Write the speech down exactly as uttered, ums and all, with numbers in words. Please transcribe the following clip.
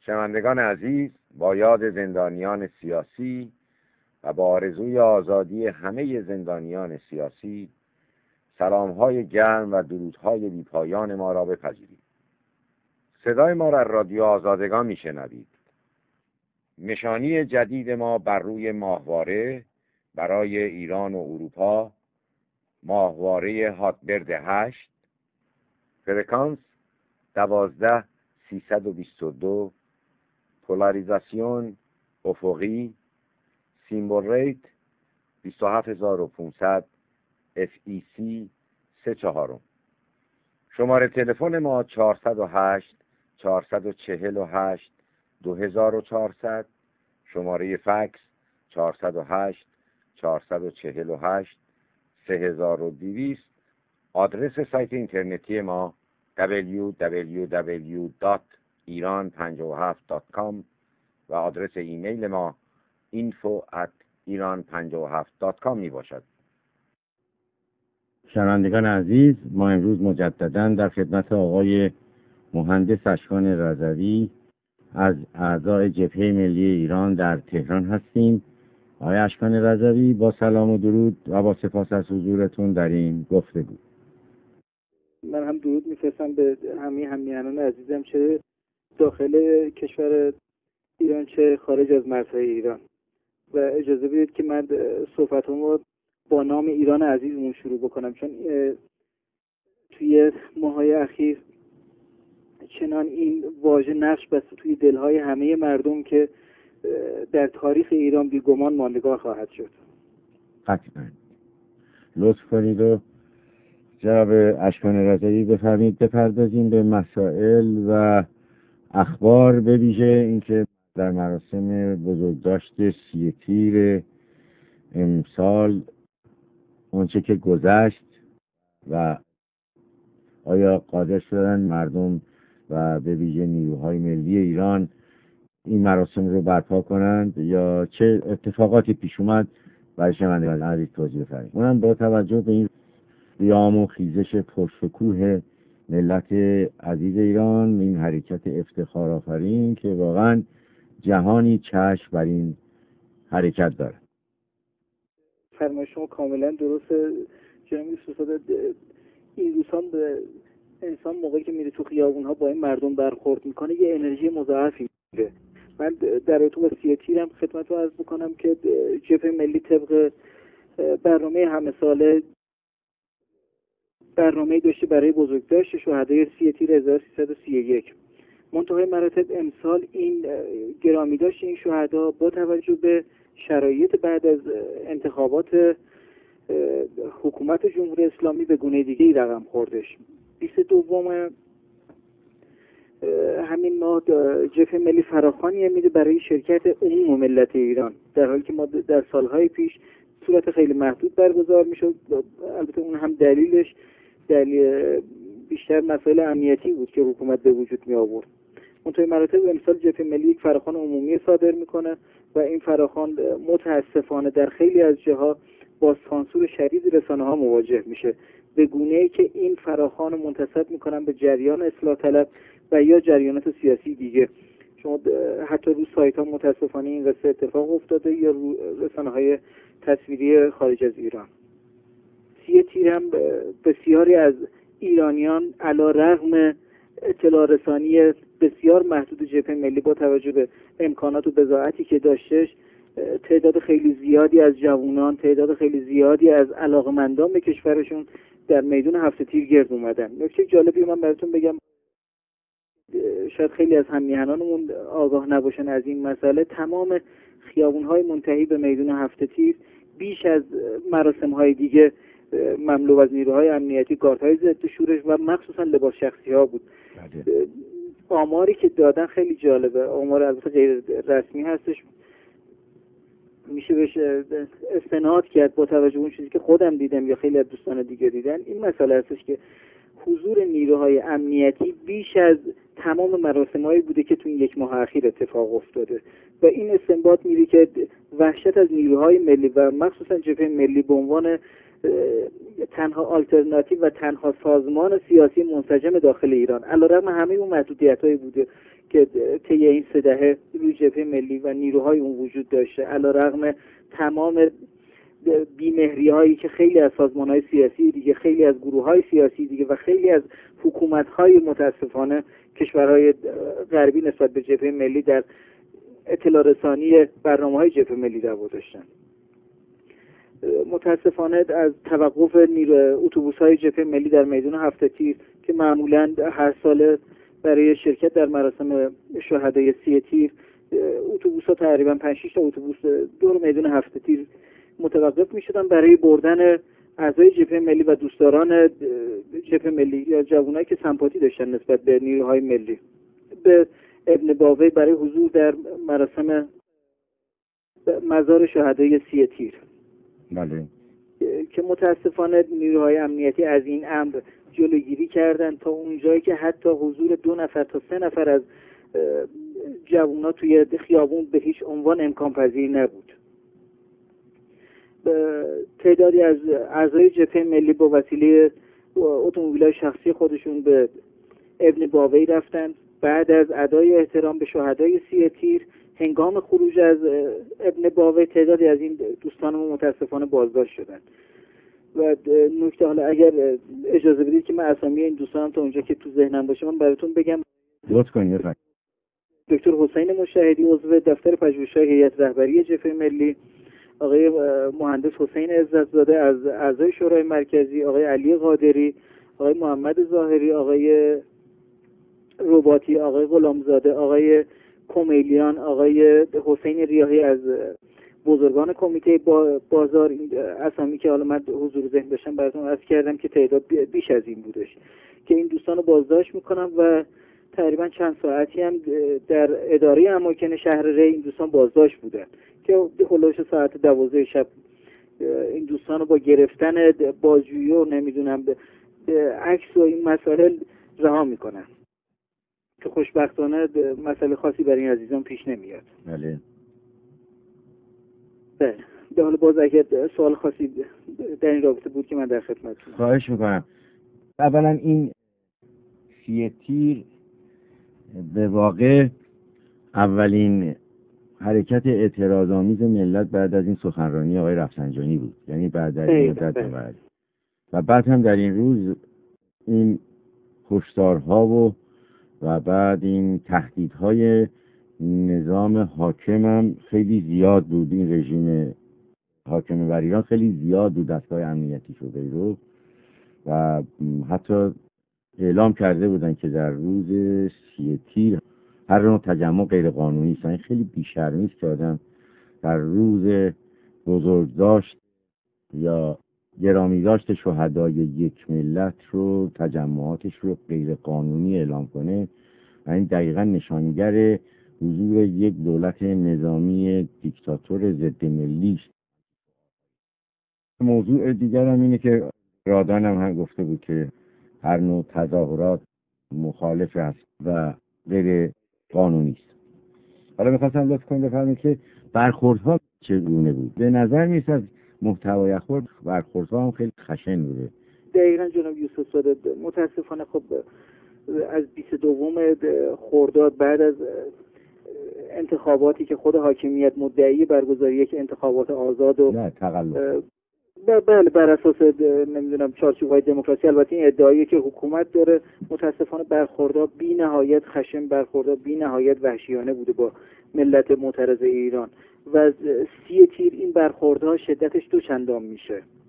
شنوندگان عزیز، با یاد زندانیان سیاسی و با آرزوی آزادی همه زندانیان سیاسی، سلام‌های گرم و درودهای بی‌پایان ما را بپذیرید. صدای ما را رادیو آزادگان میشنوید. نشانی جدید ما بر روی ماهواره برای ایران و اروپا، ماهواره هاتبرد هشت، فرکانس دوازده سیصد و بیست و دو، پولاریزاسیون افقی، سیمبل ریت بیست و هفت هزار و پانصد، اف ای سی سه چهارم. شماره تلفن ما چهارصد و هشت چهارصد و چهل و هشت دو هزار و چهارصد، شماره فکس چهارصد و هشت چهارصد و چهل و هشت سه هزار و دویست. آدرس سایت اینترنتی ما دبلیو دبلیو دبلیو دات ایران پنجاه و هفت دات کام و آدرس ایمیل ما اینفو ات ایران پنجاه و هفت دات کام می باشد. شنوندگان عزیز، ما امروز مجددا در خدمت آقای مهندس اشکان رضوی از اعضای جبهه ملی ایران در تهران هستیم. آقای اشکان رضوی، با سلام و درود و با سپاس از حضورتون در این گفتگو. من هم درود میفرستم به همه همیهنان عزیزم، چه داخل کشور ایران چه خارج از مرزهای ایران، و اجازه بدید که من صحبتامو با نام ایران عزیزمون شروع بکنم، چون توی ماهای اخیر چنان این واژه نقش بسته توی دلهای همه مردم که در تاریخ ایران بیگمان ماندگار خواهد شد. قطعا. لطف کنید و جناب اشکان رضوی بفرمایید بپردازیم به مسائل و اخبار، به ویژه اینکه در مراسم بزرگداشت سی تیر امسال اونچه که گذشت و آیا قادر شدن مردم و به ویژه نیروهای ملی ایران این مراسم رو برپا کنند یا چه اتفاقاتی پیش اومد برای شنوندگان عزیز توضیح بفرمایید. اونم با توجه به این قیام و خیزش پرشکوه ملت عزیز ایران، این حرکت افتخار آفرین که واقعا جهانی چشم بر این حرکت داره. فرمایش شما کاملا درسته جناب استاد. این روزها به انسان موقعی که میره تو خیابون‌ها با این مردم برخورد میکنه یه انرژی مضاعفی میده. من در تو سی تیرم خدمت رو عرض بکنم که جبهه ملی طبق برنامه همه ساله برنامه داشته برای بزرگداشت شهدای سی تیر هزار و سیصد و سی و یک. منتهای مراتب امسال این گرامی داشت این شهدا با توجه به شرایط بعد از انتخابات حکومت جمهوری اسلامی به گونه دیگه‌ای رقم خوردش. بیست دوم همین ماه جبهه ملی فراخوانی میده برای شرکت عموم ملت ایران، در حالی که ما در سالهای پیش صورت خیلی محدود برگزار میشد. البته اون هم دلیلش دلیل بیشتر مسائل امنیتی بود که حکومت به وجود می آورد. منتهای مراتب امسال جبهه ملی یک فراخوان عمومی صادر میکنه و این فراخوان متاسفانه در خیلی از جاها با سانسور شدید رسانه ها مواجه میشه، به گونه‌ای که این فراخوان رو منتسب میکنن به جریان اصلاح طلب و یا جریانات سیاسی دیگه. شما حتی رو سایت ها متاسفانه این قصه اتفاق افتاده یا رو رسانه های تصویری خارج از ایران. سی تیر هم بسیاری از ایرانیان علی رغم اطلاع رسانی بسیار محدود جبهه ملی با توجه به امکانات و بضاعتی که داشتش، تعداد خیلی زیادی از جوانان، تعداد خیلی زیادی از علاقمندان به کشورشون در میدون هفت تیر گرد اومدن. نکته جالبی من براتون بگم، شاید خیلی از هممیهنانمون آگاه نباشن از این مسئله، تمام خیابون‌های منتهی به میدون هفت تیر بیش از مراسم‌های دیگه مملو از نیروهای امنیتی، گاردهای ضد شورش و مخصوصا لباس شخصی‌ها بود. آماری که دادن خیلی جالبه، آمار البته غیر رسمی هستش، میشه بهش استناد کرد با توجه به اون چیزی که خودم دیدم یا خیلی از دوستان دیگه دیدن. این مسئله هستش که حضور نیروهای امنیتی بیش از تمام مراسم‌هایی بوده که تو این یک ماه اخیر اتفاق افتاده و این استنباط میره که وحشت از نیروهای ملی و مخصوصا جبهه ملی به عنوان تنها آلترناتیو و تنها سازمان سیاسی منسجم داخل ایران، علیرغم همه اون محدودیت‌های بوده که طی این سه دهه روی جبهه ملی و نیروهای اون وجود داشته، علیرغم تمام بیمهری‌هایی که خیلی از سازمان‌های سیاسی دیگه، خیلی از گروه‌های سیاسی دیگه و خیلی از حکومت‌های متاسفانه کشورهای غربی نسبت به جبهه ملی در اطلاع رسانی برنامه‌های جبهه ملی رو داشتن. متاسفانه از توقف نیرو اتوبوس‌های جبهه ملی در میدان هفت تیر که معمولاً هر سال برای شرکت در مراسم شهدای سی تیر اتوبوس‌ها تقریباً پنج شش تا اتوبوس دور میدان هفت تیر متوقف می‌شدن برای بردن اعضای جبهه ملی و دوستداران جبهه ملی یا جوانایی که سمپاتی داشتن نسبت به نیروهای ملی به ابن باوی برای حضور در مراسم مزار شهدای سی تیر. بله. که متاسفانه نیروهای امنیتی از این امر جلوگیری کردن تا اونجایی که حتی حضور دو نفر تا سه نفر از جوونا توی خیابون به هیچ عنوان امکان پذیر نبود. تعدادی از اعضای جبهه ملی با وسیله اتومبیل‌های شخصی خودشون به ابن باوی رفتن. بعد از ادای احترام به شهدای سی تیر هنگام خروج از ابن باوی تعدادی از این دوستانمون متاسفانه بازداشت شدن. و نکته، حالا اگر اجازه بدید که من اسامی این دوستانم تا اونجا که تو ذهنم باشه من براتون بگم. لطف کنید. دکتر حسین مشاهدی عضو دفتر پژوهش‌های هیئت رهبری جبهه ملی، آقای مهندس حسین عزت‌زاده از اعضای شورای مرکزی، آقای علی قادری، آقای محمد ظاهری، آقای رباطی، آقای غلامزاده، آقای کمیلیان، آقای حسین ریاحی از بزرگان کمیته بازار، این اسامی که حالا من حضور ذهن داشتم براتون عرض کردم که تعداد بیش از این بودش که این دوستان رو بازداشت میکنم و تقریبا چند ساعتی هم در اداره اماکن شهر ری این دوستان بازداشت بودن که هولوش ساعت دوازده شب این دوستان رو با گرفتن بازجویی و نمیدونم عکس و این مسائل رها میکنن که خوشبختانه مسئله خاصی برای این عزیزان پیش نمیاد. بله. بله. به حال باز اگر سوال خاصی در این رابطه بود که من در خدمتتونم. خواهش میکنم. اولا این سی تیر به واقع اولین حرکت اعتراض‌آمیز ملت بعد از این سخنرانی آقای رفسنجانی بود، یعنی بعد از این مدت بعد و بعد هم در این روز این هشدارها و و بعد این تهدیدهای نظام حاکم هم خیلی زیاد بود. این رژیم حاکم بر ایران خیلی زیاد بود، دستگاه امنیتی شده رو و حتی اعلام کرده بودن که در روز سی تیر هر نوع تجمع غیر قانونی است. این خیلی بی‌شرمی است که آدم در روز بزرگداشت یا گرامی داشت شهدای یک ملت رو، تجمعاتش رو غیر قانونی اعلام کنه و این دقیقا نشانگر حضور یک دولت نظامی دیکتاتور ضد ملی است. موضوع دیگر هم اینه که رادان هم, هم گفته بود که هر نوع تظاهرات مخالف است و غیر قانونی است. حالا میخواستم لطف کنم بفرمایید که برخوردها چگونه بود؟ به نظر میاد از محتوای اخبار برخوردها هم خیلی خشن بوده. دقیقاً جناب یوسف زاده، متاسفانه خب از بیست و دوم خرداد بعد از انتخاباتی که خود حاکمیت مدعی برگزاری یک انتخابات آزاد و نه تقلب بله بر اساس نمیدونم چارچوب‌های دموکراسی، البته این ادعایی که حکومت داره، متاسفانه برخوردها بی نهایت خشن، برخوردها بی نهایت وحشیانه بوده با ملت معترض ایران و سی تیر این برخوردها شدتش دو چندان میشه.